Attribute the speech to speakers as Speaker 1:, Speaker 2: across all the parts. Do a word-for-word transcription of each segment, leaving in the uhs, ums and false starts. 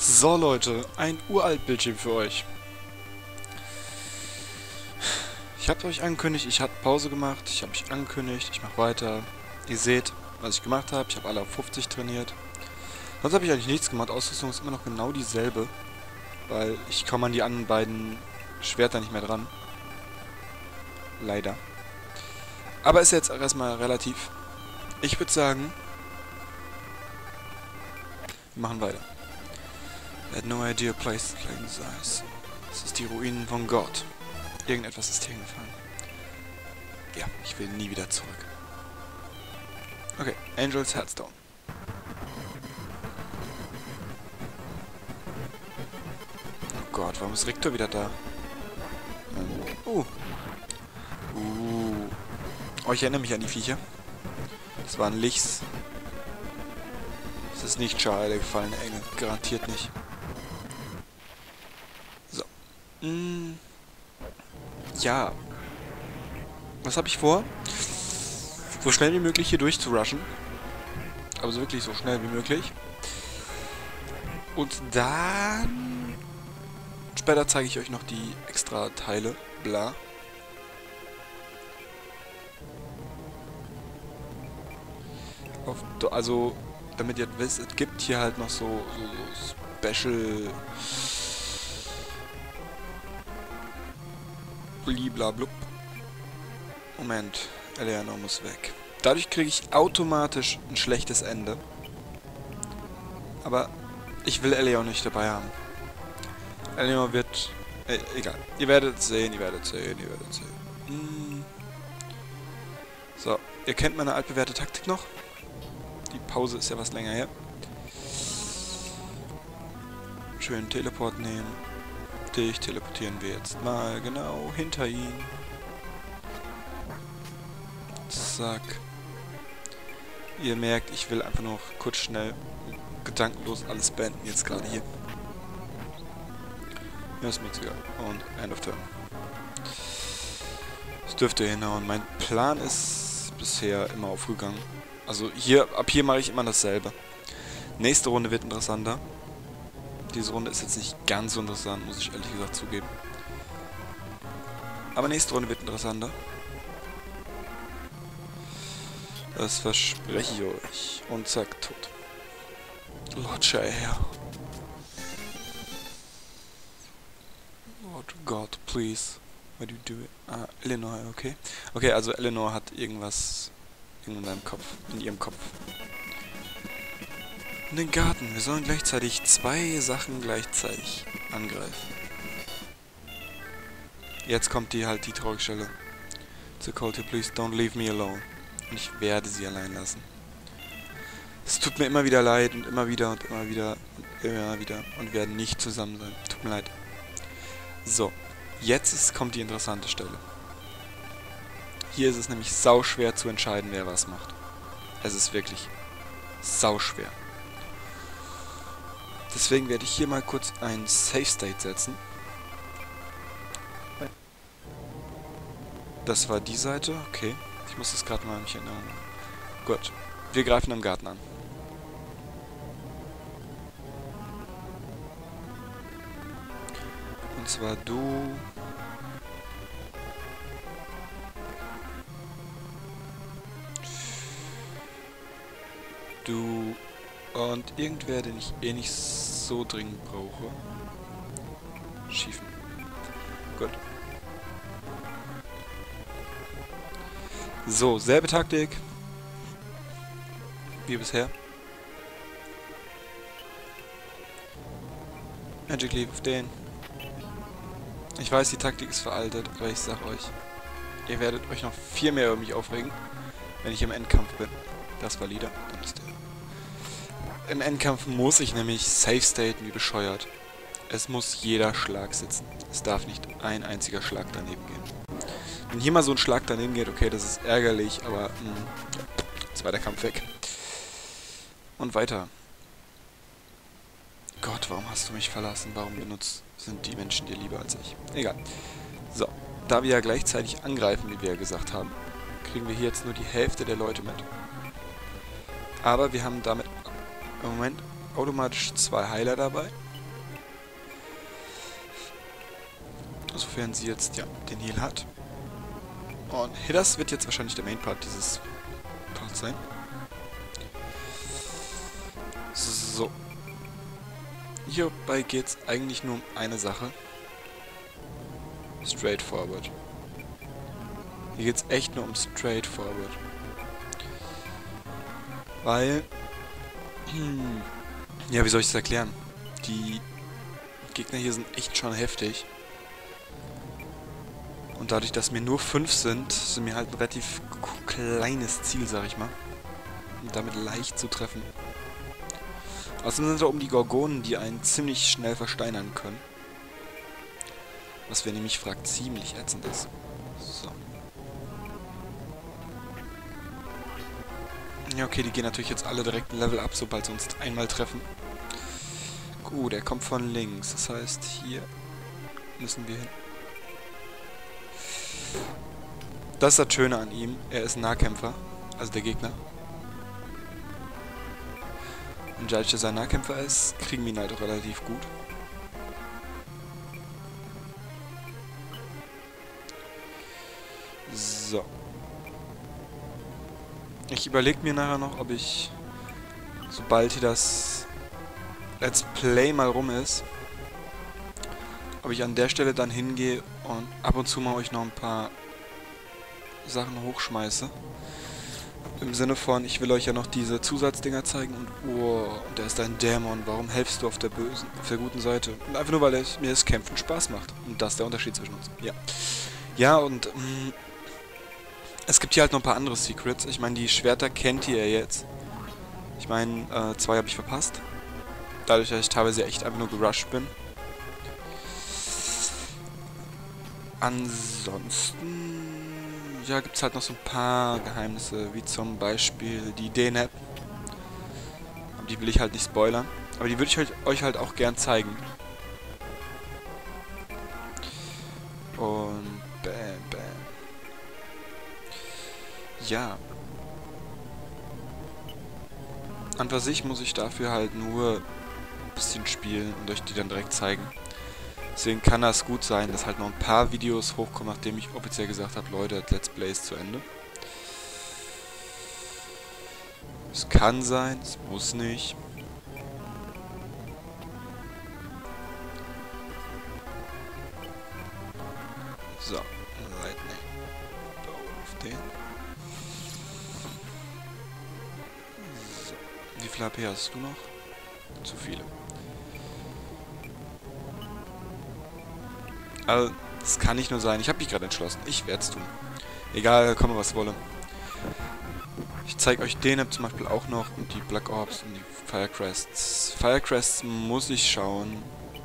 Speaker 1: So Leute, ein uralt Bildschirm für euch. Ich habe euch angekündigt, ich habe Pause gemacht, ich habe mich angekündigt, ich mache weiter. Ihr seht, was ich gemacht habe, ich habe alle auf fünfzig trainiert. Sonst habe ich eigentlich nichts gemacht, Ausrüstung ist immer noch genau dieselbe. Weil ich komme an die anderen beiden Schwerter nicht mehr dran. Leider. Aber ist jetzt auch erstmal relativ. Ich würde sagen, wir machen weiter. I had no idea a place like this ice. Das ist die Ruinen von Gott. Irgendetwas ist hier hingefallen. Ja, ich will nie wieder zurück. Okay, Angels Hearthstone. Oh Gott, warum ist Rictor wieder da? Ähm, uh. Uh. Oh, ich erinnere mich an die Viecher. Das waren Lichs. Das ist nicht Charlie, der gefallene Engel. Garantiert nicht. So. Mm. Ja. Was habe ich vor? So schnell wie möglich hier durchzurushen. Aber so wirklich so schnell wie möglich. Und dann... Später zeige ich euch noch die extra Teile. Bla. Auf, also, damit ihr wisst, es gibt hier halt noch so, so, so Special... Bliblablub. Moment, Eleanor muss weg. Dadurch kriege ich automatisch ein schlechtes Ende. Aber ich will Eleanor nicht dabei haben. Eleanor wird... Äh, egal. Ihr werdet sehen, ihr werdet sehen, ihr werdet sehen. Hm. So, ihr kennt meine altbewährte Taktik noch. Die Pause ist ja was länger her. Schön Teleport nehmen. Dich teleportieren wir jetzt mal genau hinter ihn. Zack. Ihr merkt, ich will einfach noch kurz schnell gedankenlos alles beenden jetzt gerade hier. Ja, ist mir jetzt egal. Und End of Turn. Das dürfte hinhauen. Mein Plan ist bisher immer aufgegangen. Also hier, ab hier mache ich immer dasselbe. Nächste Runde wird interessanter. Diese Runde ist jetzt nicht ganz so interessant, muss ich ehrlich gesagt zugeben. Aber nächste Runde wird interessanter. Das verspreche ich euch. Und zack, tot. Lord Shire. Lord God, please. Why do you do it? Ah, Eleanor, okay. Okay, also Eleanor hat irgendwas in seinem Kopf, in ihrem Kopf. In den Garten. Wir sollen gleichzeitig zwei Sachen gleichzeitig angreifen. Jetzt kommt die halt die traurige Stelle. So called here, please don't leave me alone. Und ich werde sie allein lassen. Es tut mir immer wieder leid und immer wieder und immer wieder und immer wieder und wir werden nicht zusammen sein. Tut mir leid. So, jetzt ist, kommt die interessante Stelle. Hier ist es nämlich sauschwer zu entscheiden, wer was macht. Es ist wirklich sauschwer. Deswegen werde ich hier mal kurz ein Safe State setzen. Das war die Seite, okay. Ich muss das gerade mal nicht erinnern. Gut, wir greifen am Garten an. Und zwar du... Du... Und irgendwer, den ich eh nicht so dringend brauche. Schiefen. Gut. So, selbe Taktik. Wie bisher. Magic Leap auf den. Ich weiß, die Taktik ist veraltet, aber ich sag euch, ihr werdet euch noch viel mehr über mich aufregen, wenn ich im Endkampf bin. Das war Lieder, dann ist der. Im Endkampf muss ich nämlich Safe Staten wie bescheuert. Es muss jeder Schlag sitzen. Es darf nicht ein einziger Schlag daneben gehen. Wenn hier mal so ein Schlag daneben geht, okay, das ist ärgerlich, aber mh, zweiter Kampf weg. Und weiter. Gott, warum hast du mich verlassen? Warum benutzt sind die Menschen dir lieber als ich? Egal. So, da wir ja gleichzeitig angreifen, wie wir ja gesagt haben, kriegen wir hier jetzt nur die Hälfte der Leute mit. Aber wir haben damit im Moment automatisch zwei Heiler dabei. Sofern sie jetzt, ja, den Heal hat. Und das wird jetzt wahrscheinlich der Main-Part dieses Parts sein. So. Hierbei geht es eigentlich nur um eine Sache. Straightforward. Hier geht es echt nur um Straightforward. Weil... Hm, ja, wie soll ich das erklären? Die Gegner hier sind echt schon heftig. Und dadurch, dass mir nur fünf sind, sind mir halt ein relativ kleines Ziel, sag ich mal. Und damit leicht zu treffen. Außerdem sind da oben die Gorgonen, die einen ziemlich schnell versteinern können. Was, wer nämlich fragt, ziemlich ätzend ist. So. Ja, okay, die gehen natürlich jetzt alle direkt ein Level ab, sobald sie uns einmal treffen. Gut, er kommt von links. Das heißt, hier müssen wir hin. Das ist das Schöne an ihm. Er ist ein Nahkämpfer. Also der Gegner. Und dadurch, dass er ein Nahkämpfer ist, kriegen wir ihn halt auch relativ gut. So. Ich überlege mir nachher noch, ob ich, sobald hier das Let's Play mal rum ist, ob ich an der Stelle dann hingehe und ab und zu mal euch noch ein paar Sachen hochschmeiße. Im Sinne von, ich will euch ja noch diese Zusatzdinger zeigen und oh, und da ist ein Dämon, warum helfst du auf der bösen, auf der guten Seite? Und einfach nur, weil es, mir das Kämpfen Spaß macht. Und das ist der Unterschied zwischen uns. Ja. Ja, und mh, es gibt hier halt noch ein paar andere Secrets. Ich meine, die Schwerter kennt ihr jetzt. Ich meine, äh, zwei habe ich verpasst. Dadurch, dass ich teilweise echt einfach nur gerusht bin. Ansonsten, ja, gibt es halt noch so ein paar Geheimnisse, wie zum Beispiel die D N A P. Aber die will ich halt nicht spoilern. Aber die würde ich euch halt auch gern zeigen. Und bam, bam. Ja. An für sich muss ich dafür halt nur ein bisschen spielen und euch die dann direkt zeigen. Deswegen kann das gut sein, dass halt noch ein paar Videos hochkommen, nachdem ich offiziell gesagt habe, Leute, das Let's Play ist zu Ende. Es kann sein, es muss nicht. So, Lightning. Auf den. So. Wie viel H P hast du noch? Zu viele. Also, das kann nicht nur sein. Ich habe mich gerade entschlossen. Ich werde es tun. Egal, komme was wolle. Ich zeige euch den zum Beispiel auch noch und die Black Orbs und die Firecrests. Firecrests muss ich schauen.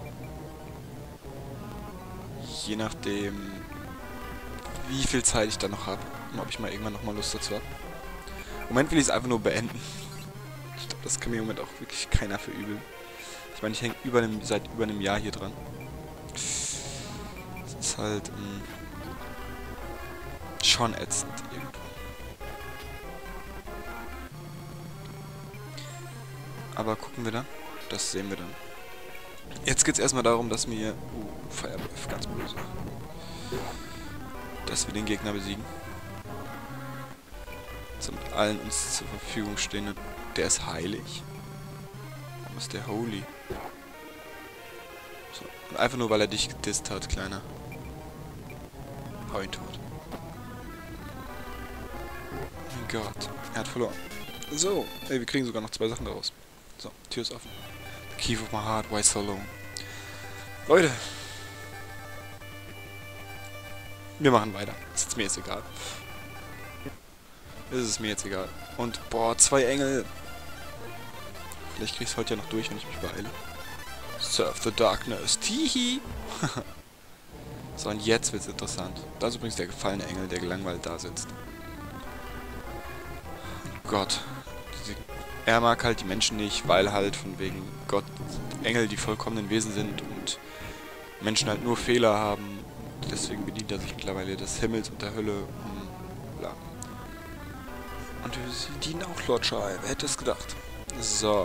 Speaker 1: Je nachdem, wie viel Zeit ich da noch habe. Und ob ich mal irgendwann nochmal Lust dazu habe. Im Moment will ich es einfach nur beenden. Ich glaube, das kann mir im Moment auch wirklich keiner verübeln. Ich meine, ich hänge über einem, seit über einem Jahr hier dran. Das ist halt ähm, schon ätzend irgendwo. Aber gucken wir dann. Das sehen wir dann. Jetzt geht es erstmal darum, dass wir... Uh, Firebreath, ganz böse. Dass wir den Gegner besiegen. Zum allen uns zur Verfügung stehenden. Der ist heilig. Warum ist der holy? So. Und einfach nur, weil er dich gedisst hat, Kleiner. Hau ihn tot. Mein Gott. Er hat verloren. So. Ey, wir kriegen sogar noch zwei Sachen daraus. So, Tür ist offen. The key of my heart, why so long? Leute. Wir machen weiter. Das ist mir jetzt egal. Das ist mir jetzt egal. Und, boah, zwei Engel. Vielleicht krieg ich es heute ja noch durch, wenn ich mich beeile. Surf the Darkness. Tihi. So, und jetzt wird's interessant. Da ist übrigens der gefallene Engel, der gelangweilt da sitzt. Oh Gott. Diese, er mag halt die Menschen nicht, weil halt von wegen Gott Engel die vollkommenen Wesen sind und Menschen halt nur Fehler haben. Deswegen bedient er sich mittlerweile des Himmels und der Hölle. Und bla. Und sie dienen auch Lord Shai. Wer hätte es gedacht? So.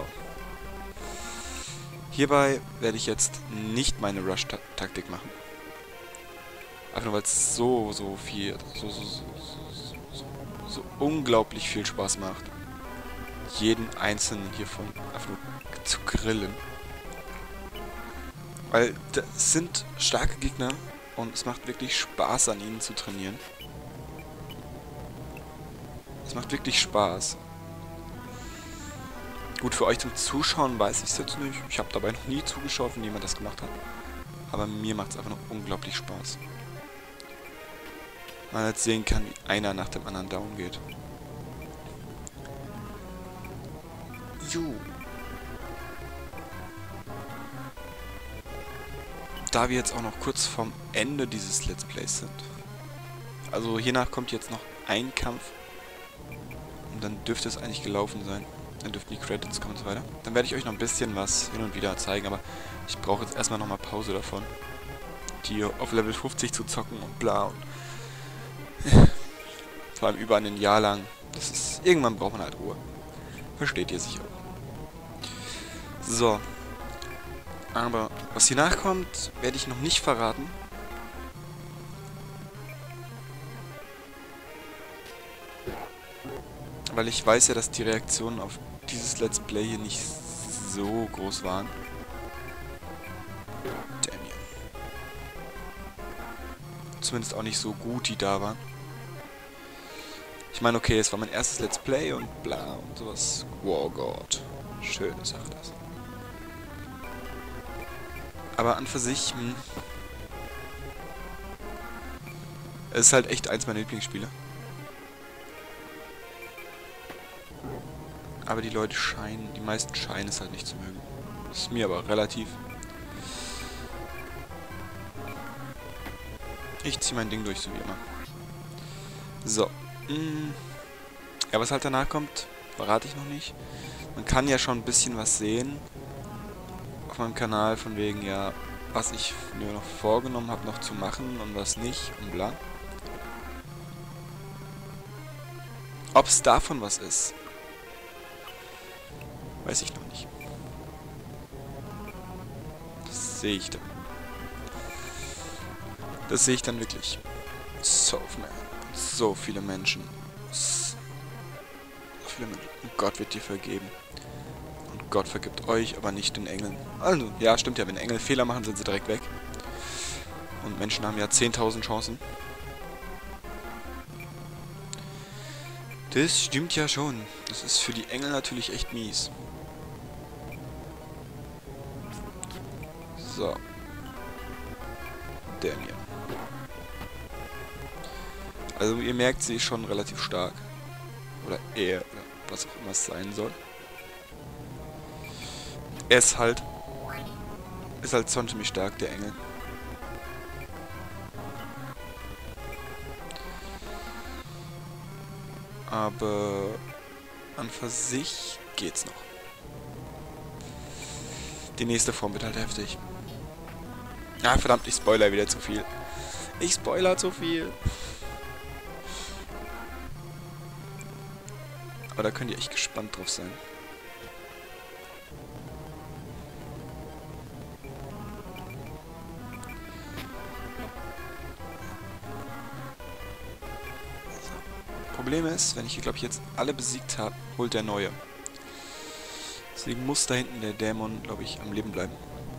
Speaker 1: Hierbei werde ich jetzt nicht meine Rush-Taktik machen. Einfach nur, weil es so, so viel, so, so, so, so, so, so unglaublich viel Spaß macht, jeden einzelnen hiervon einfach nur zu grillen. Weil das sind starke Gegner und es macht wirklich Spaß, an ihnen zu trainieren. Es macht wirklich Spaß. Gut, für euch zum Zuschauen weiß ich es jetzt nicht. Ich habe dabei noch nie zugeschaut, wenn jemand das gemacht hat. Aber mir macht es einfach noch unglaublich Spaß. Man jetzt sehen kann, wie einer nach dem anderen down geht. Jo. Da wir jetzt auch noch kurz vorm Ende dieses Let's Plays sind. Also hiernach kommt jetzt noch ein Kampf. Und dann dürfte es eigentlich gelaufen sein. Dann dürften die Credits kommen und so weiter. Dann werde ich euch noch ein bisschen was hin und wieder zeigen, aber ich brauche jetzt erstmal nochmal Pause davon. Die auf Level fünfzig zu zocken und bla und vor allem über ein Jahr lang. Das ist. Irgendwann braucht man halt Ruhe. Versteht ihr sicher auch. So. Aber was hier nachkommt, werde ich noch nicht verraten. Weil ich weiß ja, dass die Reaktionen auf dieses Let's Play hier nicht so groß waren. Damn it. Zumindest auch nicht so gut, die da waren. Ich meine, okay, es war mein erstes Let's Play und bla und sowas. Wow Gott. Schöne Sache das. Aber an für sich, hm, es ist halt echt eins meiner Lieblingsspiele. Aber die Leute scheinen, die meisten scheinen es halt nicht zu mögen. Das ist mir aber relativ. Ich ziehe mein Ding durch, so wie immer. So. Mh. Ja, was halt danach kommt, verrate ich noch nicht. Man kann ja schon ein bisschen was sehen auf meinem Kanal, von wegen, ja, was ich mir noch vorgenommen habe, noch zu machen und was nicht und bla. Ob es davon was ist, weiß ich noch nicht. Das sehe ich dann. Das sehe ich dann wirklich. So, man. So viele Menschen. So viele Menschen. Und Gott wird dir vergeben. Und Gott vergibt euch, aber nicht den Engeln. Also, ja, stimmt ja. Wenn Engel Fehler machen, sind sie direkt weg. Und Menschen haben ja zehntausend Chancen. Das stimmt ja schon. Das ist für die Engel natürlich echt mies. So. Der hier. Also ihr merkt, sie ist schon relativ stark. Oder er, oder was auch immer es sein soll. Er ist halt... Ist halt schon ziemlich stark, der Engel. Aber... an für sich geht's noch. Die nächste Form wird halt heftig. Ah, verdammt, ich spoiler wieder zu viel. Ich spoiler zu viel. Aber da könnt ihr echt gespannt drauf sein. Problem ist, wenn ich hier, glaube ich, jetzt alle besiegt habe, holt der neue. Deswegen muss da hinten der Dämon, glaube ich, am Leben bleiben.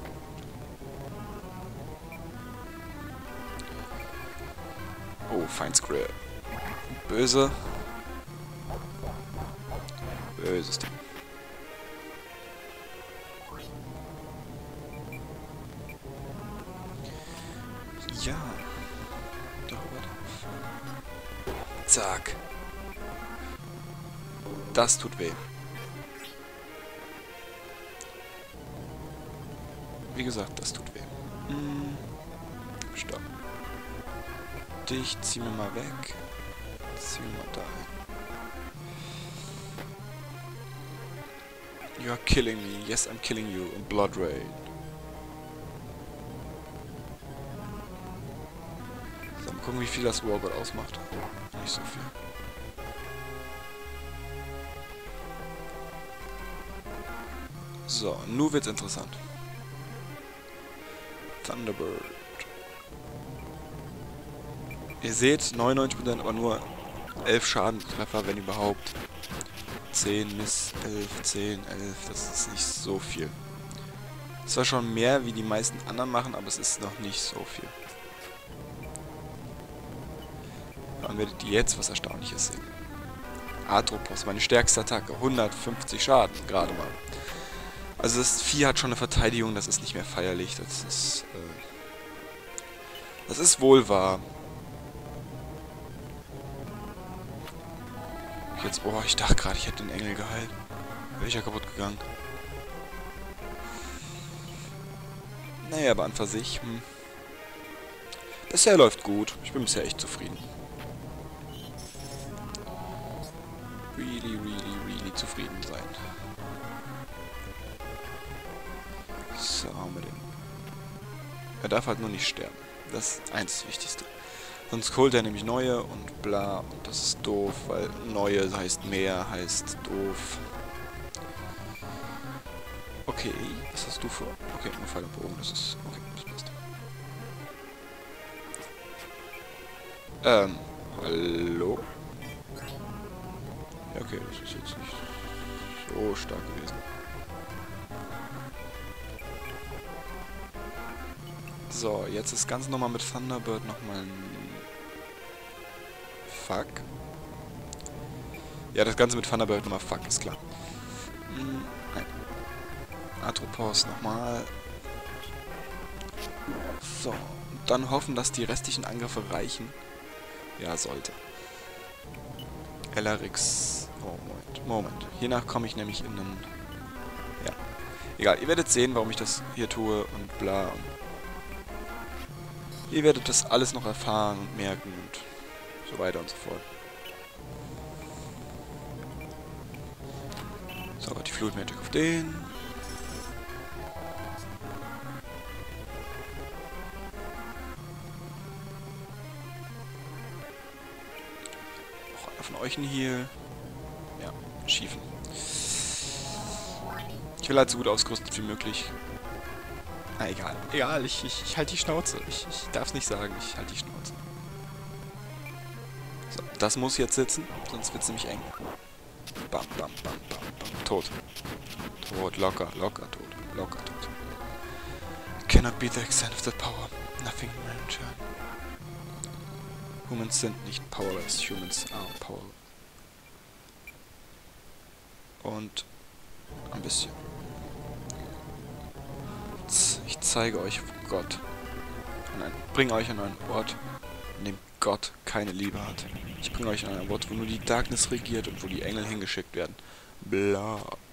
Speaker 1: Oh, Feindsquare. Böse. Böses Ding. Ja. Darüber drauf. Zack. Das tut weh. Wie gesagt, das tut weh. Hm. Stopp. Dich zieh mir mal weg. Zieh mir mal dahin. You are killing me. Yes, I'm killing you. In Blood Rain. So, mal gucken, wie viel das Wargod ausmacht. Nicht so viel. So, nun wird's interessant. Thunderbird. Ihr seht, neunundneunzig Prozent, aber nur elf Schadentreffer, wenn überhaupt. zehn, Miss, elf, zehn, elf, das ist nicht so viel. Zwar schon mehr, wie die meisten anderen machen, aber es ist noch nicht so viel. Dann werdet ihr jetzt was Erstaunliches sehen. Atropos, meine stärkste Attacke, hundertfünfzig Schaden, gerade mal. Also das Vieh hat schon eine Verteidigung, das ist nicht mehr feierlich, das ist, äh, das ist wohl wahr. Jetzt, oh, ich dachte gerade, ich hätte den Engel geheilt. Wäre ich ja kaputt gegangen. Naja, aber an für sich, hm. Bisher läuft gut. Ich bin bisher echt zufrieden. Really, really, really zufrieden sein. So, haben wir den. Er darf halt nur nicht sterben. Das ist eins das Wichtigste. Sonst holt er nämlich neue und bla. Und das ist doof, weil neue heißt mehr, heißt doof. Okay, was hast du vor? Okay, nur Pfeil und Bogen, das ist... Okay, das passt. Ähm, hallo? Ja, okay, das ist jetzt nicht so stark gewesen. So, jetzt ist ganz nochmal mit Thunderbird nochmal ein... Fuck. Ja, das Ganze mit Thunderbird nochmal Fuck, ist klar. Hm, nein. Atropos nochmal. So, und dann hoffen, dass die restlichen Angriffe reichen. Ja, sollte. Elarix. Oh, Moment. Moment. Hiernach komme ich nämlich in einen... Ja. Egal, ihr werdet sehen, warum ich das hier tue und bla. Und ihr werdet das alles noch erfahren und merken und so weiter und so fort. So, die Fluid Magic auf den. Auch einer von euch ein Heal. Ja, schiefen. Ich will halt so gut ausgerüstet wie möglich. Na egal. Egal, ich, ich, ich halte die Schnauze. Ich, ich darf es nicht sagen, ich halte die Schnauze. So, das muss jetzt sitzen, sonst wird es nämlich eng. Bam, bam, bam, bam, bam. Tot. Tot, locker, locker, tot. Locker, tot. Cannot be the extent of that power. Nothing in return. Humans sind nicht powerless. Humans are powerless. Und ein bisschen. Ich zeige euch Gott. Nein, bringe euch an einen Ort, an dem Gott keine Liebe hat. Ich bringe euch an einen Ort, wo nur die Darkness regiert und wo die Engel hingeschickt werden. Bla.